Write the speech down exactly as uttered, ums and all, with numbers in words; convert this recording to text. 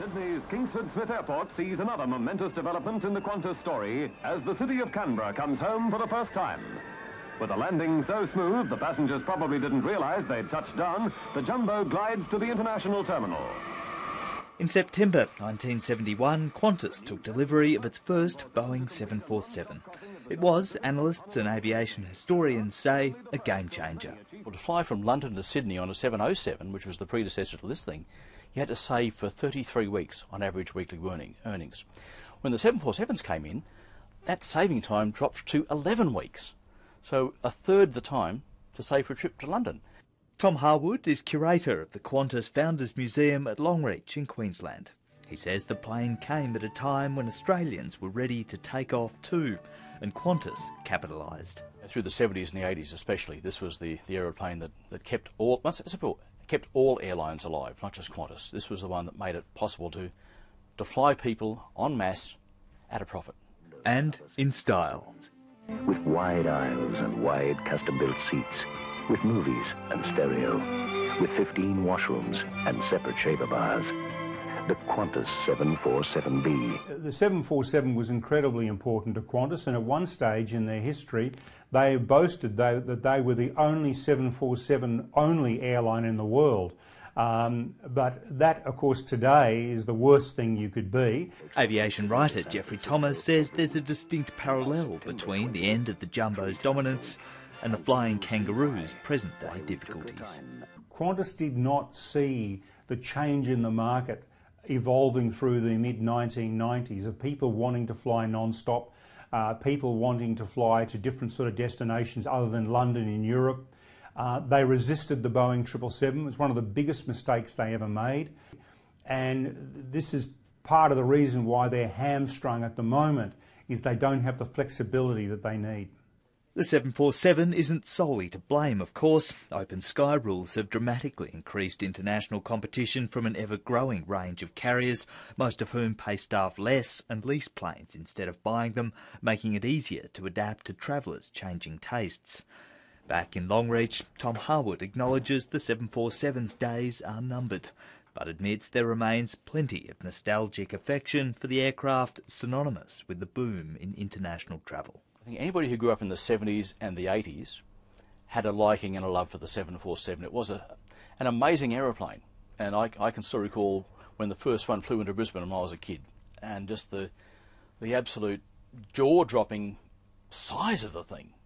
Sydney's Kingsford Smith Airport sees another momentous development in the Qantas story as the city of Canberra comes home for the first time. With a landing so smooth, the passengers probably didn't realise they'd touched down, the jumbo glides to the international terminal. In September nineteen seventy-one, Qantas took delivery of its first Boeing seven forty-seven. It was, analysts and aviation historians say, a game changer. Well, to fly from London to Sydney on a seven oh seven, which was the predecessor to this thing, you had to save for thirty-three weeks on average weekly earnings. When the seven forty-sevens came in, that saving time dropped to eleven weeks. So a third the time to save for a trip to London. Tom Harwood is curator of the Qantas Founders Museum at Longreach in Queensland. He says the plane came at a time when Australians were ready to take off too, and Qantas capitalised. Through the seventies and the eighties especially, this was the, the aeroplane that, that kept all kept all airlines alive, not just Qantas. This was the one that made it possible to, to fly people en masse at a profit. And in style. With wide aisles and wide custom-built seats, with movies and stereo, with fifteen washrooms and separate shaver bars. The Qantas seven forty-seven B. The seven forty-seven was incredibly important to Qantas, and at one stage in their history they boasted they, that they were the only seven forty-seven only airline in the world. Um, but that, of course, today is the worst thing you could be. Aviation writer Geoffrey Thomas says there's a distinct parallel between the end of the jumbo's dominance and the flying kangaroo's present-day difficulties. Qantas did not see the change in the market evolving through the mid nineteen nineties of people wanting to fly non-stop, uh, people wanting to fly to different sort of destinations other than London in Europe. Uh, they resisted the Boeing triple seven. It was one of the biggest mistakes they ever made. And this is part of the reason why they're hamstrung at the moment, is they don't have the flexibility that they need. The seven forty-seven isn't solely to blame, of course. Open sky rules have dramatically increased international competition from an ever-growing range of carriers, most of whom pay staff less and lease planes instead of buying them, making it easier to adapt to travellers' changing tastes. Back in Longreach, Tom Harwood acknowledges the seven forty-seven's days are numbered, but admits there remains plenty of nostalgic affection for the aircraft synonymous with the boom in international travel. I think anybody who grew up in the seventies and the eighties had a liking and a love for the seven forty-seven. It was a, an amazing aeroplane, and I, I can still recall when the first one flew into Brisbane when I was a kid, and just the, the absolute jaw-dropping size of the thing.